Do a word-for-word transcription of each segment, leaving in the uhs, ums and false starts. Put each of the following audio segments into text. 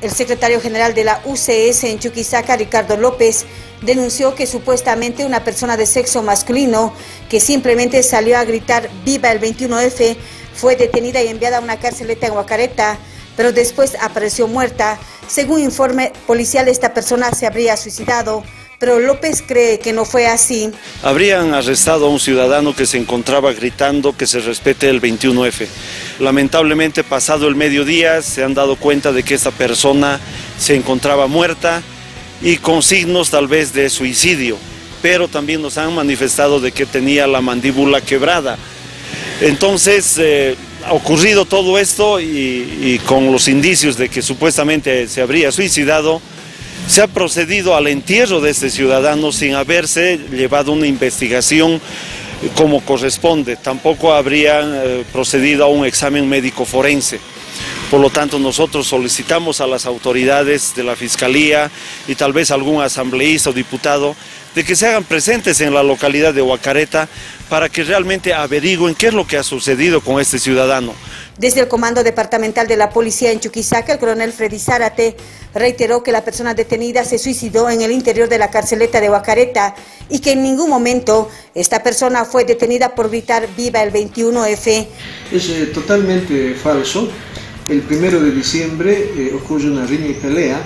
El secretario general de la U C S en Chuquisaca, Ricardo López, denunció que supuestamente una persona de sexo masculino que simplemente salió a gritar "Viva el veintiuno F" fue detenida y enviada a una carceleta en Huacareta, pero después apareció muerta. Según informe policial, esta persona se habría suicidado, pero López cree que no fue así. Habrían arrestado a un ciudadano que se encontraba gritando que se respete el veintiuno F. Lamentablemente, pasado el mediodía, se han dado cuenta de que esta persona se encontraba muerta y con signos tal vez de suicidio, pero también nos han manifestado de que tenía la mandíbula quebrada. Entonces, eh, ha ocurrido todo esto y, y con los indicios de que supuestamente se habría suicidado, se ha procedido al entierro de este ciudadano sin haberse llevado una investigación como corresponde. Tampoco habrían eh, procedido a un examen médico forense. Por lo tanto, nosotros solicitamos a las autoridades de la Fiscalía y tal vez algún asambleísta o diputado de que se hagan presentes en la localidad de Huacareta para que realmente averigüen qué es lo que ha sucedido con este ciudadano. Desde el Comando Departamental de la Policía en Chuquisaca, el coronel Freddy Zárate reiteró que la persona detenida se suicidó en el interior de la carceleta de Huacareta y que en ningún momento esta persona fue detenida por gritar "Viva el veintiuno F". Es eh, totalmente falso. El primero de diciembre eh, ocurre una riña y pelea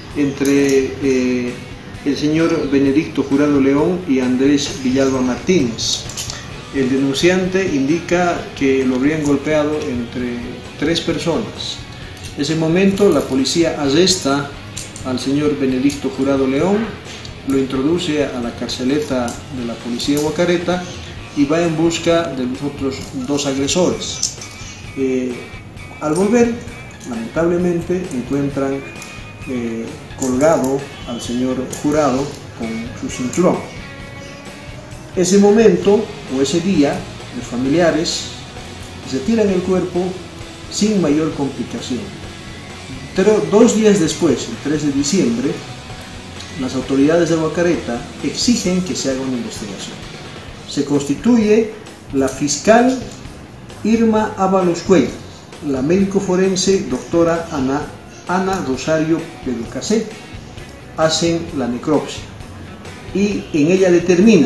entre eh, el señor Benedicto Jurado León y Andrés Villalba Martínez. El denunciante indica que lo habrían golpeado entre tres personas. En ese momento la policía arresta al señor Benedicto Jurado León, lo introduce a la carceleta de la policía de Huacareta y va en busca de los otros dos agresores. Eh, al volver, lamentablemente, encuentran eh, colgado al señor Jurado con su cinturón. Ese momento o ese día, los familiares retiran el cuerpo sin mayor complicación. Pero dos días después, el tres de diciembre, las autoridades de Huacareta exigen que se haga una investigación. Se constituye la fiscal Irma Ábalos Cuellar, la médico forense doctora Ana, Ana Rosario Peducacé, hacen la necropsia y en ella determina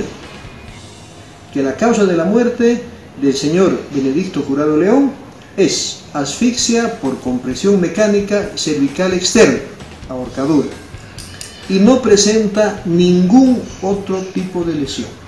que la causa de la muerte del señor Benedicto Jurado León es asfixia por compresión mecánica cervical externa, ahorcadura, y no presenta ningún otro tipo de lesión.